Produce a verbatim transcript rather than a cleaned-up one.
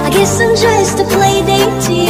I guess I'm just a play date to you.